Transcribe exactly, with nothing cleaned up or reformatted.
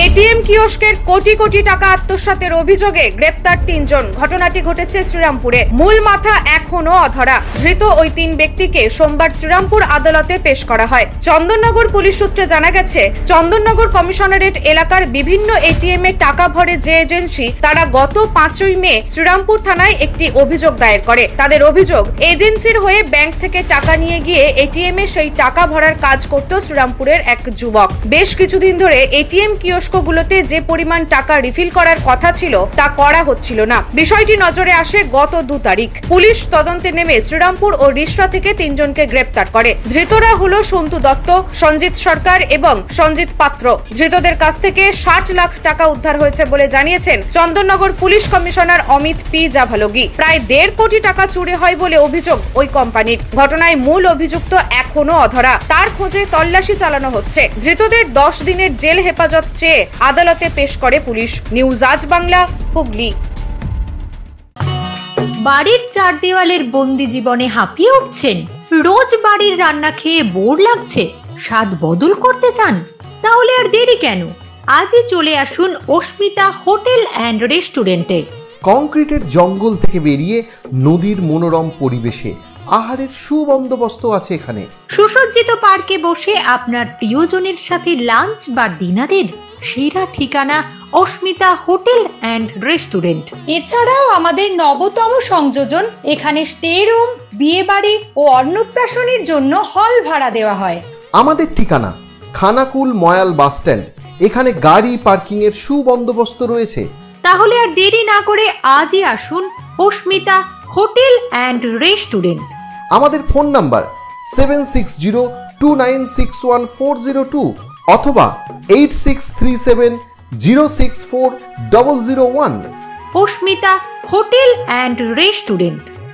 ATM কিওস্কের crore crore টাকা আত্মসাতের অভিযোগে গ্রেপ্তার তিনজন। ঘটনাটি ঘটেছে শ্রীরামপুরে। মূল মাথা এখনো অধরা। ধৃত ওই তিন ব্যক্তিকে সোমবার শ্রীরামপুর আদালতে পেশ করা হয়। চন্দননগর পুলিশ সূত্রে জানা গেছে, চন্দননগর কমিশনারেট এলাকার বিভিন্ন এটিএম এ টাকা ভরে যে এজেন্সি, তারা গত পাঁচই মে শ্রীরামপুর থানায় একটি অভিযোগ দায়ের করে। তাদের অভিযোগ, এজেন্সির হয়ে ব্যাংক থেকে টাকা নিয়ে গিয়ে এটিএম এ সেই টাকা ভরার কাজ করত শ্রীরামপুরের এক যুবক। বেশ কিছুদিন ধরে এটিএম কিওস্কগুলোতে যে পরিমাণ টাকা রিফিল করার কথা ছিল তা করা হচ্ছিল না। বিষয়টি নজরে আসে গত দু তারিখ। পুলিশ তদন্তে নেমে শ্রীরামপুর ও রিষড়া থেকে তিনজনকে গ্রেপ্তার করে। ধৃতরা হলো সন্তু দত্ত, সঞ্জিত সরকার এবং সঞ্জিত পাত্র। ধৃতদের কাছ থেকে ষাট লাখ টাকা উদ্ধার হয়েছে বলে জানিয়েছেন Chandannagar police commissioner Amit P Jawalgi. প্রায় দেড় কোটি টাকা চুরি হয় বলে অভিযোগ ওই কোম্পানির। ঘটনায় মূল অভিযুক্ত এখনো অধরা। তার খোঁজে তল্লাশি চালানো হচ্ছে। ধৃতদের দশ দিনের জেল হেফাজত চেয়ে আদালতে পেশ করে পুলিশ। নিউজ আজ বাংলা, হুগলি। বাড়ির চার দেওয়ালের বন্দি জীবনে হাঁপিয়ে উঠছেন? রোজ বাড়ির রান্না খেয়ে বোর লাগছে? স্বাদ বদল করতে চান? তাহলে আর দেরি কেন? আজই চলে আসুন অস্মিতা হোটেল অ্যান্ড রেস্টুরেন্টে। কংক্রিটের জঙ্গল থেকে বেরিয়ে নদীর মনোরম পরিবেশে আহারের সুবন্দোবস্ত আছে এখানে। সুসজ্জিত পার্কে বসে আপনার প্রিয়জনের সাথে লাঞ্চ বা ডিনারের সেরা ঠিকানা অস্মিতা হোটেল অ্যান্ড রেস্টুরেন্ট। এছাড়াও আমাদের নবতম সংযোজন, এখানে স্টে রুম, বিয়ে বাড়ি ও অন্নপ্রাশনের জন্য হল ভাড়া দেওয়া হয়। আমাদের ঠিকানা খানাকুল ময়াল বাস স্ট্যান্ড। এখানে গাড়ি পার্কিং এর সুবন্দোবস্ত রয়েছে। তাহলে আর দেরি না করে আজই আসুন অস্মিতা হোটেল অ্যান্ড রেস্টুরেন্ট। আমাদের phone number seven six zero two nine six one four zero two অথবা eight six three seven zero six four double zero one. Asmita hotel and restaurant.